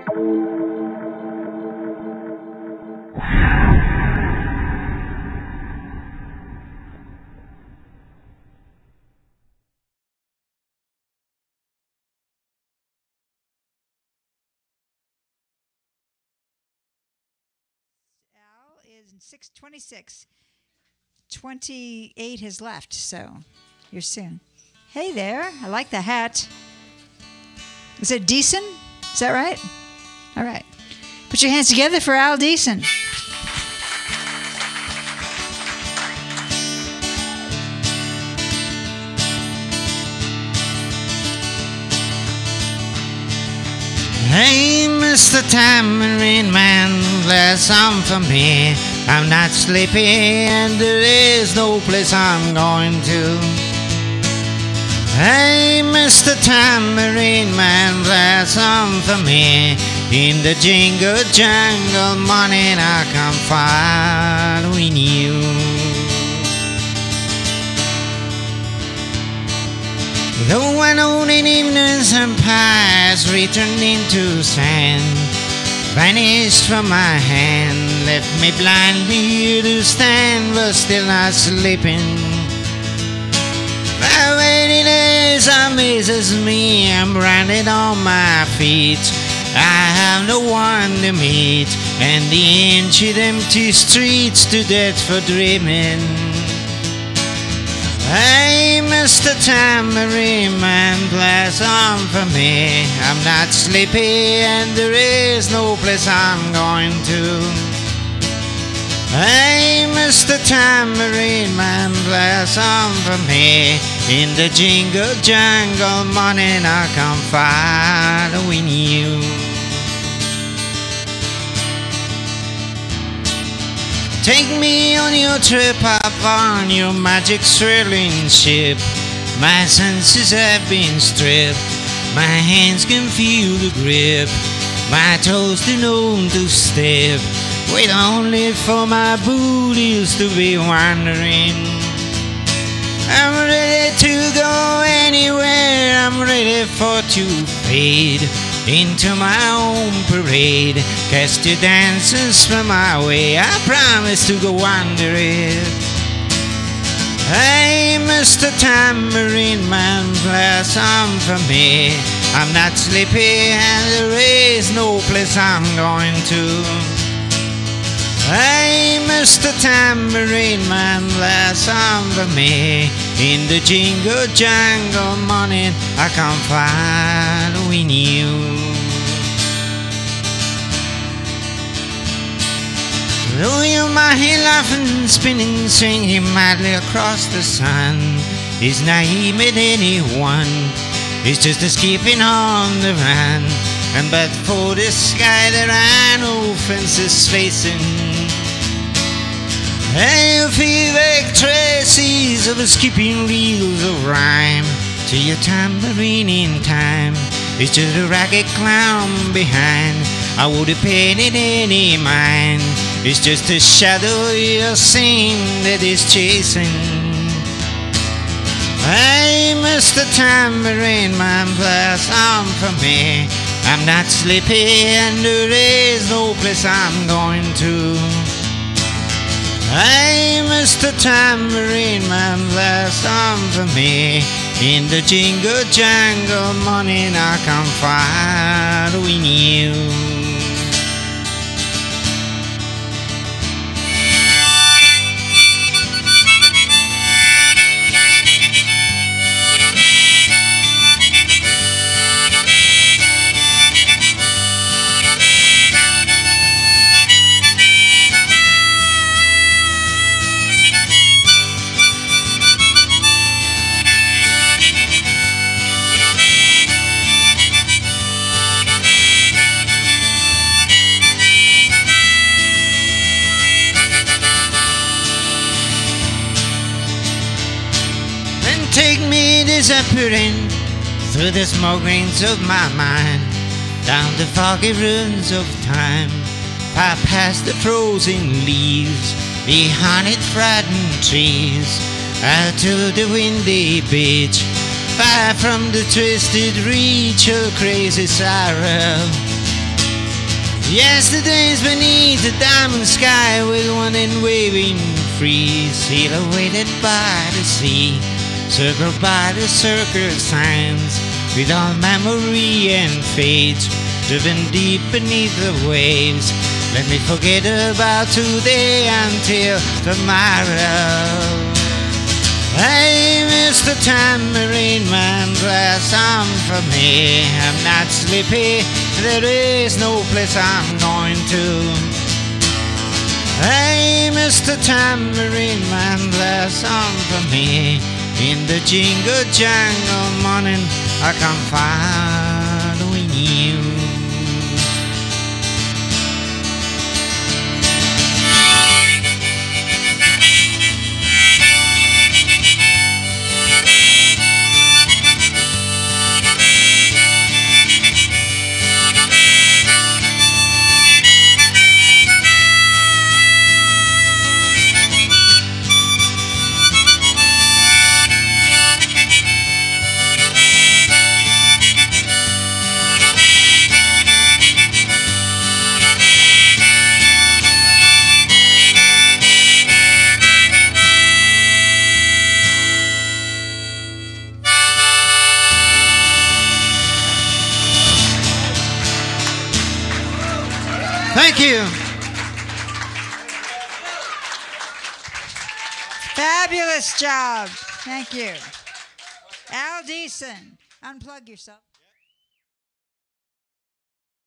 Is 6:26. 28 has left, so you're soon. Hey there, I like the hat. Is it Diesan? Is that right? All right. Put your hands together for Al Diesan. Hey, Mr.T.M, Marine Man, play some for me. I'm not sleepy and there is no place I'm going to. Hey, Mr.T.M, Marine Man, play some for me. In the jingle jungle morning I come following you. Though I know in evenings and past returned into sand, vanished from my hand, left me blindly to stand, but still not sleeping. My waiting days amazes me, I'm branded on my feet. I have no one to meet, and the ancient empty streets to death for dreaming. Hey, Mr.T.M, Marine Man, play some for me. I'm not sleepy and there is no place I'm going to. Hey, Mr.T.M, Marine Man, play some for me. In the jingle jungle morning I come following you. Take me on your trip up on your magic swirling ship. My senses have been stripped, my hands can feel the grip, my toes too numb to step. Wait only for my booties to be wandering. I'm ready to go anywhere, I'm ready for to fade into my own parade. Cast your dances from my way, I promise to go wandering. Hey, Mr.T.M, Marine Man, play some for me. I'm not sleepy and there is no place I'm going to. Hey, Mr.T.M, Marine Man, play some for me. In the jingle jungle morning I come following you. Though you're my heel laughing, spinning, swinging madly across the sun, is naive at anyone, it's just escaping on the run. And but for the sky there are no fences facing. Hey, you feel like traces of skipping reels of rhyme to your tambourine in time. It's just a ragged clown behind. I would have paid it any mind. It's just a shadow you're seeing that is chasing. Hey, Mr.T.M, Marine Man, play some for me. I'm not sleepy and there is no place I'm going to. Hey, Mr.T.M, Marine Man, play some for me. In the jingle jungle morning I come following you. Take me disappearing through the smoke rings of my mind, down the foggy ruins of time, far past the frozen leaves, behind it frightened trees, out to the windy beach, far from the twisted reach of crazy sorrow. Yesterday's beneath the diamond sky with one end waving free, silhouetted by the sea, circled by the circle signs, with all memory and fate, driven deep beneath the waves. Let me forget about today until tomorrow. Hey, Mr.T.M, rain man, glass on for me. I'm not sleepy, there is no place I'm going to. Hey, Mr.T.M, rain man, glass on for me. In the jingle jangle morning, I come following you. Thank you. Fabulous job. Thank you. Al Diesan, unplug yourself.